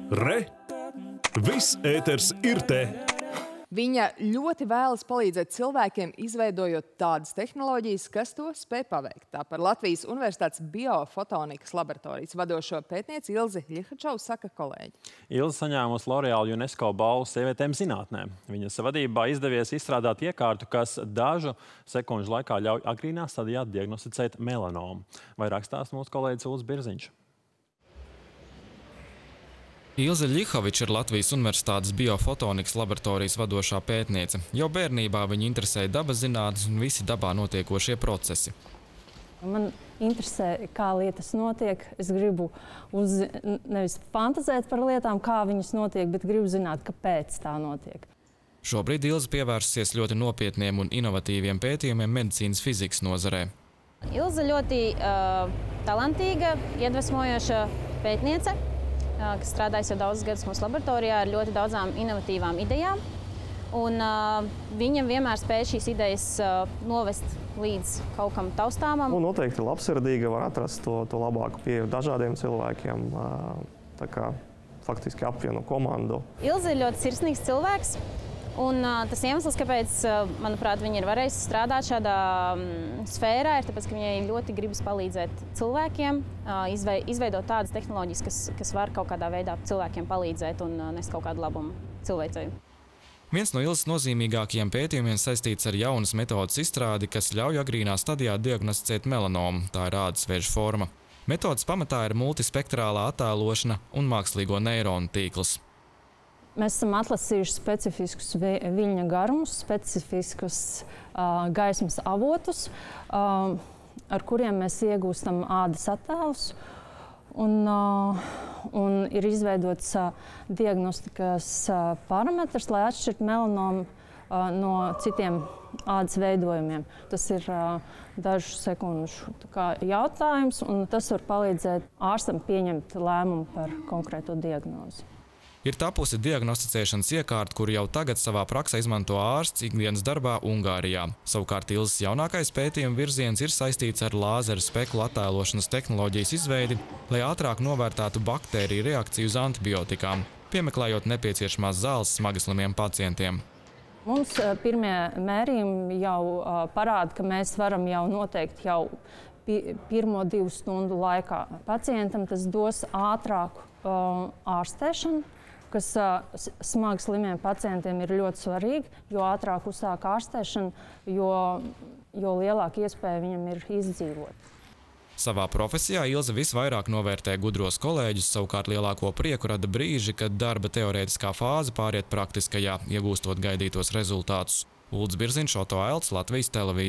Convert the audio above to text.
Re! Viss ēters ir te! Viņa ļoti vēlas palīdzēt cilvēkiem, izveidojot tādas tehnoloģijas, kas to spēj paveikt. Tā par Latvijas Universitātes biofotonikas laboratorijas vadošo pētnieci Ilzi Ļihačovu saka kolēģi. Ilze saņēmusi L'Oreal UNESCO balvu sievietēm zinātnē. Viņas vadībā izdevies izstrādāt iekārtu, kas dažu sekundžu laikā ļauj agrīnā stadijā diagnosticēt melanomu. Vairāk stāsta mūsu kolēģis Ulris Birziņš. Ilze Ļihaviča ir Latvijas Universitātes biofotonikas laboratorijas vadošā pētniece. Jau bērnībā viņa interesēja dabas zinātnes un visi dabā notiekošie procesi. Man interesē, kā lietas notiek. Es gribu nevis fantazēt par lietām, kā viņas notiek, bet gribu zināt, kāpēc tā notiek. Šobrīd Ilze pievērsusies ļoti nopietniem un inovatīviem pētījumiem medicīnas fizikas nozarē. Ilze ļoti talantīga, iedvesmojoša pētniece, kas strādājas jau daudzus gadus mūsu laboratorijā ar ļoti daudzām inovatīvām idejām. Un viņa vienmēr spēja šīs idejas novest līdz kaut kam taustāmam. Noteikti labsirdīga, var atrast to labāku pieeju dažādiem cilvēkiem. Tā kā faktiski apvieno komandu. Ilze ir ļoti sirsnīgs cilvēks. Un tas iemesls, kāpēc, manuprāt, viņa ir varējusi strādāt šādā sfērā, ir tāpēc, ka viņai ļoti gribas palīdzēt cilvēkiem, izveidot tādas tehnoloģijas, kas var kaut kādā veidā cilvēkiem palīdzēt un nest kaut kādu labumu cilvēcei. Viens no Ilzes nozīmīgākajiem pētījumiem saistīts ar jaunas metodas izstrādi, kas ļauj agrīnā stadijā diagnosticēt melanomu. Tā ir ādas vēža forma. Metodas pamatā ir multispektrālā attēlošana un mākslīgo neironu tīkls. Mēs esam atlasījuši specifiskus viļņa garumus, specifiskus gaismas avotus, ar kuriem mēs iegūstam ādas attēlus. Un ir izveidots diagnostikas parametrs, lai atšķirtu melanomu no citiem ādas veidojumiem. Tas ir dažu sekundžu jautājums, un tas var palīdzēt ārstam pieņemt lēmumu par konkrēto diagnozi. Ir tapusi diagnosticēšanas iekārta, kuru jau tagad savā praksē izmanto ārsts ikdienas darbā Ungārijā. Savukārt Ilzes jaunākais pētījuma virziens ir saistīts ar lāzeru speklu attēlošanas tehnoloģijas izveidi, lai ātrāk novērtētu baktēriju reakciju uz antibiotikām, piemeklējot nepieciešamās zāles smagaslimiem pacientiem. Mums pirmie mērījumi jau parāda, ka mēs varam jau noteikt jau pirmo 2 stundu laikā. Pacientam tas dos ātrāku ārstēšanu, kas smagi slimiem pacientiem ir ļoti svarīgi, jo ātrāk uzsāk ārstēšanu, jo lielāka iespēja viņam ir izdzīvot. Savā profesijā Ilze visvairāk novērtē gudros kolēģus, savukārt lielāko prieku rada brīži, kad darba teorētiskā fāze pāriet praktiskajā, iegūstot gaidītos rezultātus. Ulris Birziņš, Oto Ailts, Latvijas televīzija.